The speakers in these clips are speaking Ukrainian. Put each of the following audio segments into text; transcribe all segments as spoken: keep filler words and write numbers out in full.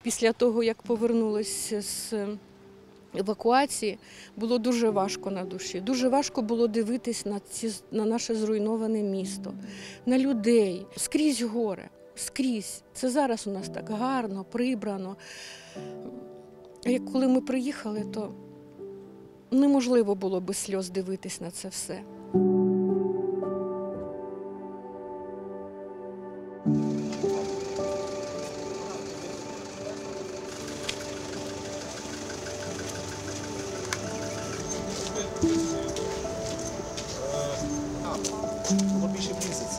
Після того, як повернулися з евакуації, було дуже важко на душі. Дуже важко було дивитись на, ці, на наше зруйноване місто, на людей. Скрізь горе, скрізь. Це зараз у нас так гарно, прибрано. Як коли ми приїхали, то неможливо було без сльоз дивитись на це все. Було більше місяця.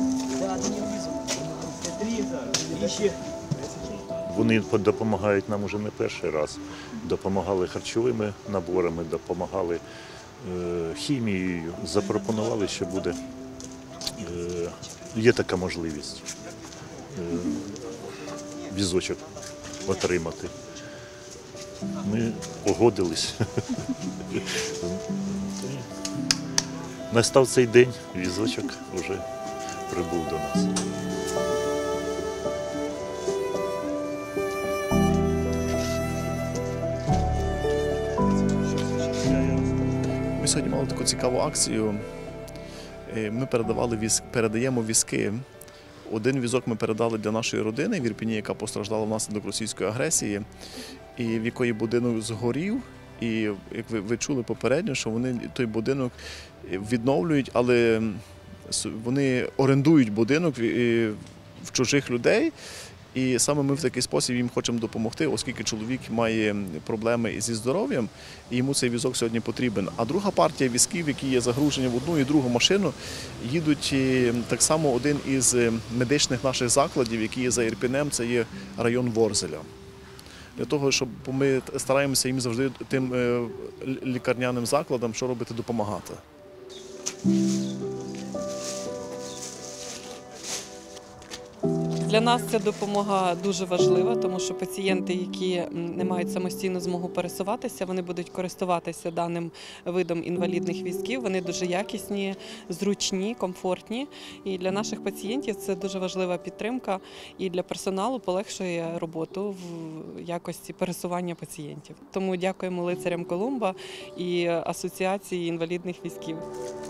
Вони допомагають нам уже не перший раз. Допомагали харчовими наборами, допомагали е, хімією, запропонували, що буде, е, є така можливість е, візочок отримати. Ми погодились. Настав цей день, візочок вже прибув до нас. Ми сьогодні мали таку цікаву акцію. Ми передавали візки, передаємо візки. Один візок ми передали для нашої родини в Ірпені, яка постраждала внаслідок російської агресії, і в якої будинок згорів. І як ви, ви чули попередньо, що вони той будинок відновлюють, але вони орендують будинок в чужих людей. І саме ми в такий спосіб їм хочемо допомогти, оскільки чоловік має проблеми зі здоров'ям, і йому цей візок сьогодні потрібен. А друга партія візків, які є загружені в одну і другу машину, їдуть так само один із медичних наших закладів, який є за Ірпінем, це є район Ворзеля. Для того, щоб ми стараємося їм завжди тим лікарняним закладам, що робити, допомагати. Для нас ця допомога дуже важлива, тому що пацієнти, які не мають самостійну змогу пересуватися, вони будуть користуватися даним видом інвалідних візків. Вони дуже якісні, зручні, комфортні. І для наших пацієнтів це дуже важлива підтримка, і для персоналу полегшує роботу в якості пересування пацієнтів. Тому дякуємо лицарям Колумба і Асоціації інвалідних візків.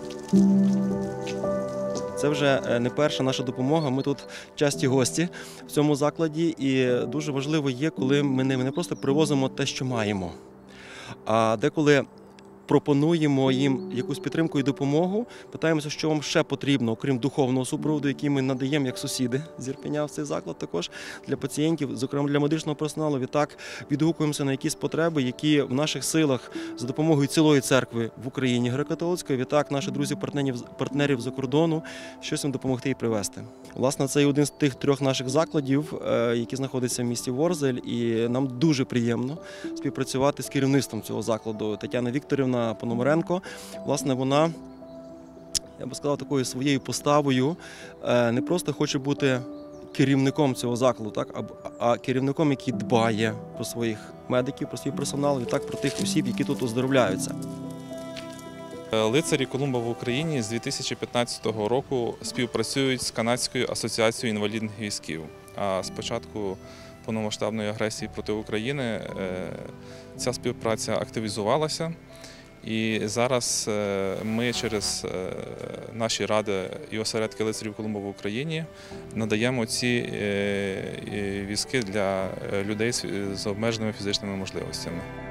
Це вже не перша наша допомога, ми тут часті гості в цьому закладі, і дуже важливо є, коли ми не просто привозимо те, що маємо, а деколи пропонуємо їм якусь підтримку і допомогу, питаємося, що вам ще потрібно, окрім духовного супроводу, який ми надаємо як сусіди з Ірпеня в цей заклад також для пацієнтів, зокрема для медичного персоналу. Відтак відгукуємося на якісь потреби, які в наших силах за допомогою цілої церкви в Україні греко-католицької, відтак наших друзів-партнерів за кордону, щось їм допомогти і привезти. Власне, це один з тих трьох наших закладів, які знаходяться в місті Ворзель, і нам дуже приємно співпрацювати з керівництвом цього закладу. Тетяна Вікторівна Пономаренко, власне, вона, я би сказав, такою своєю поставою не просто хоче бути керівником цього закладу, так, а керівником, який дбає про своїх медиків, про свій персонал, і так про тих осіб, які тут оздоровляються. Лицарі Колумба в Україні з дві тисячі п'ятнадцятого року співпрацюють з Канадською асоціацією інвалідних візків. А з початку повномасштабної агресії проти України ця співпраця активізувалася. І зараз ми через наші ради і осередки лицарів Колумба в Україні надаємо ці візки для людей з обмеженими фізичними можливостями.